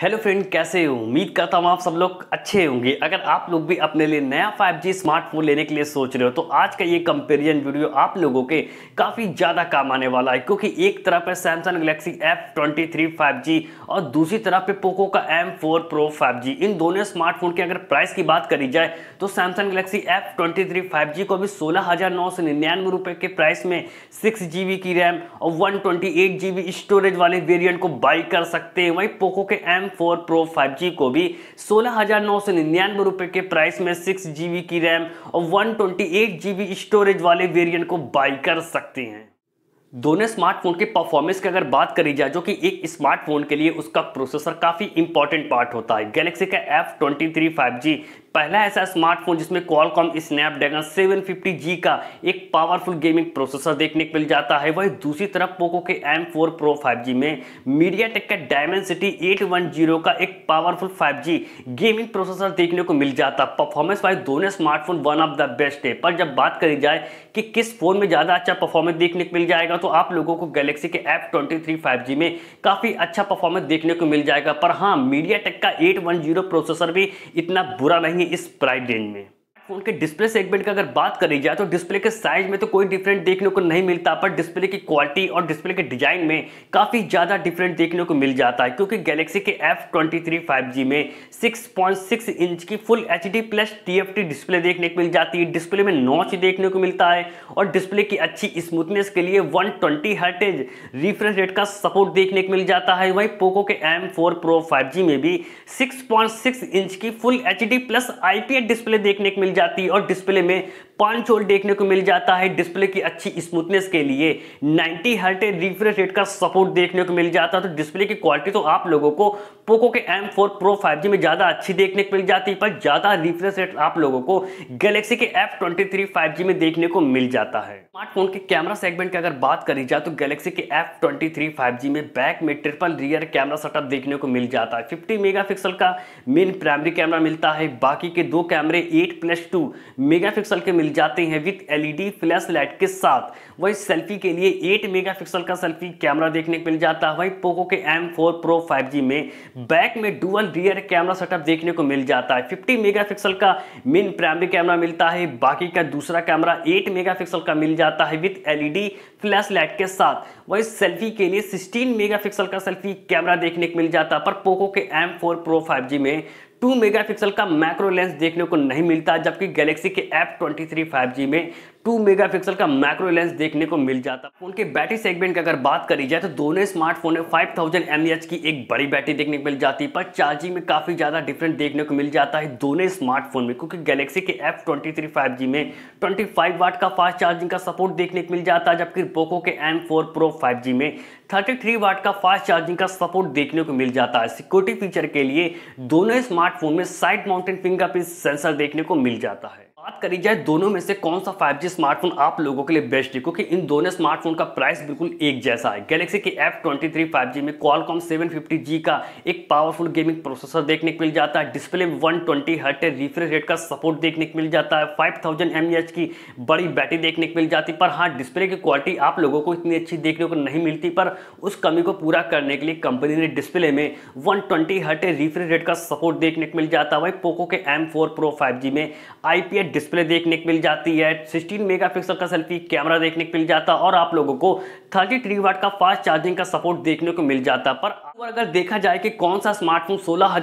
Hello friend, कैसे हो? उम्मीद करता हूँ आप सब लोग अच्छे होंगे। अगर आप लोग भी अपने लिए नया 5G स्मार्टफोन लेने के लिए सोच रहे हो तो आज का ये कंपैरिजन वीडियो आप लोगों के काफ़ी ज़्यादा काम आने वाला है, क्योंकि एक तरफ है सैमसंग गैलेक्सी F23 5G और दूसरी तरफ है पोको का M4 Pro 5G। इन दोनों स्मार्टफोन की अगर प्राइस की बात करी जाए तो सैमसंग गैलेक्सी F23 5G को भी 16,999 रुपये के प्राइस में 6GB की रैम और 128GB स्टोरेज वाले वेरिएंट को बाई कर सकते हैं। वहीं पोको के M4 Pro 5G को भी 16,999 रुपये के प्राइस में 6GB की रैम और 128GB स्टोरेज वाले वेरिएंट को बाई कर सकते हैं। दोनों स्मार्टफोन के परफॉर्मेंस की अगर बात करी जाए, जो कि एक स्मार्टफोन के लिए उसका प्रोसेसर काफ़ी इंपॉर्टेंट पार्ट होता है। गैलेक्सी का F23 5G पहला ऐसा स्मार्टफोन जिसमें क्वालकॉम स्नैपड्रैगन 750G का एक पावरफुल गेमिंग प्रोसेसर देखने को मिल जाता है। वहीं दूसरी तरफ पोको के M4 Pro 5G में मीडियाटेक का डायमेंसिटी 810 का एक पावरफुल 5G गेमिंग प्रोसेसर देखने को मिल जाता। परफॉर्मेंस वाइज दोनों smartphone one of the best है, पर जब बात करी जाए कि किस फोन में ज़्यादा अच्छा परफॉर्मेंस देखने को मिल जाएगा तो आप लोगों को गैलेक्सी के F23 5G में काफ़ी अच्छा परफॉर्मेंस देखने को मिल जाएगा। पर हाँ, मीडियाटेक का 810 प्रोसेसर भी इतना बुरा नहीं इस प्राइस रेंज में। फोन के डिस्प्ले सेगमेंट की अगर बात करी जाए तो डिस्प्ले के साइज में तो कोई डिफरेंट देखने को नहीं मिलता, पर डिस्प्ले की क्वालिटी और डिस्प्ले के डिजाइन में काफी ज्यादा डिफरेंट देखने को मिल जाता है, क्योंकि गैलेक्सी के F23 5G में 6.6 इंच की full HD plus TFT display देखने को मिल जाती है। डिस्प्ले में नॉच देखने को मिलता है और डिस्प्ले की अच्छी स्मूथनेस के लिए 120 हर्ट्ज रिफ्रेश रेट का सपोर्ट देखने को मिल जाता है। वहीं पोको के M4 Pro 5G में भी 6.6 इंच की full HD plus IPS display देखने को मिल जाती है और डिस्प्ले में पंच होल देखने को मिल जाता है। डिस्प्ले की अच्छी स्मूथनेस के लिए 90 हर्ट्ज रिफ्रेश रेट का सपोर्ट देखने को मिल जाता है। तो डिस्प्ले की क्वालिटी तो आप लोगों को पोको के M4 Pro 5G में ज्यादा अच्छी देखने को मिल जाती है, पर ज्यादा रिफ्रेश रेट आप लोगों को गैलेक्सी के F23 5G में देखने को मिल जाता है। स्मार्टफोन के कैमरा सेगमेंट की अगर बात करी जाए तो गैलेक्सी के F23 5G में बैक में ट्रिपल रियर कैमरा सेटअप देखने को मिल जाता है। 50 मेगापिक्सल का मेन प्राइमरी कैमरा मिलता है, बाकी के दो कैमरे 8+2 मेगापिक्सल के मिल जाते हैं विद LED फ्लैश लाइट के साथ। वही सेल्फी के लिए 8 मेगापिक्सल का सेल्फी कैमरा देखने को मिल जाता है। वही पोको के M4 Pro 5G में बैक में डुअल रियर कैमरा सेटअप देखने को मिल जाता है। 50 मेगापिक्सल का मेन प्राइमरी कैमरा मिलता है, बाकी का दूसरा कैमरा 8 मेगापिक्सल का मिल जाता है विद LED फ्लैश लाइट के साथ। वही सेल्फी के लिए 16 मेगापिक्सल का सेल्फी कैमरा देखने को मिल जाता है, पर पोको के M4 Pro 5G में 2 मेगापिक्सल का मैक्रो लेंस देखने को नहीं मिलता, जबकि गैलेक्सी के F23 5G में 2 मेगापिक्सल का मैक्रो लेंस देखने को मिल जाता। फोन के बैटरी सेगमेंट की अगर बात करी जाए तो दोनों स्मार्टफोन में 5000 mAh की एक बड़ी बैटरी देखने को मिल जाती है, पर चार्जिंग में काफी ज्यादा डिफरेंट देखने को मिल जाता है दोनों स्मार्टफोन में, क्योंकि गैलेक्सी के F23 5G में 25 वाट का फास्ट चार्जिंग का सपोर्ट देखने को मिल जाता है, जबकि पोको के M4 Pro 5G में 33 वाट का फास्ट चार्जिंग का सपोर्ट देखने को मिल जाता है। सिक्योरिटी फीचर के लिए दोनों स्मार्टफोन में साइड माउंटेड फिंगरप्रिंट सेंसर देखने को मिल जाता है। बात करी जाए दोनों में से कौन सा 5G स्मार्टफोन आप लोगों के लिए बेस्ट है, क्योंकि इन दोनों स्मार्टफोन का प्राइस बिल्कुल एक जैसा है। गैलेक्सी के F23 5G में क्वालकॉम 750G का एक पावरफुल गेमिंग प्रोसेसर देखने को मिल जाता है। डिस्प्ले में 120 हर्ट्ज रिफ्रेश रेट का सपोर्ट देखने को मिल जाता है। 5000 mAh की बड़ी बैटरी देखने को मिल जाती है, पर हाँ, डिस्प्ले की क्वालिटी आप लोगों को इतनी अच्छी देखने को नहीं मिलती, पर उस कमी को पूरा करने के लिए कंपनी ने डिस्प्ले में 120 हर्ट्ज रिफ्रेश रेट का सपोर्ट देखने को मिल जाता है। वही पोको के M4 Pro 5G में IPS डिस्प्ले देखने को मिल जाती है, 16 मेगापिक्सल का सेल्फी कैमरा देखने को मिल जाता है और आप लोगों को 33 वाट का फास्ट चार्जिंग का सपोर्ट देखने को मिल जाता है। पर अगर देखा जाए कि कौन सा स्मार्टफोन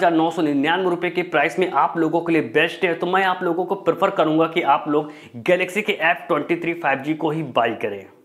16,999 रुपए के प्राइस में आप लोगों के लिए बेस्ट है, तो मैं आप लोगों को प्रेफर करूंगा कि आप लोग गैलेक्सी के F23 5G को ही बाई करें।